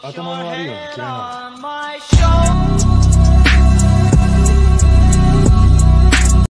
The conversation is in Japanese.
頭の悪いように嫌いなの。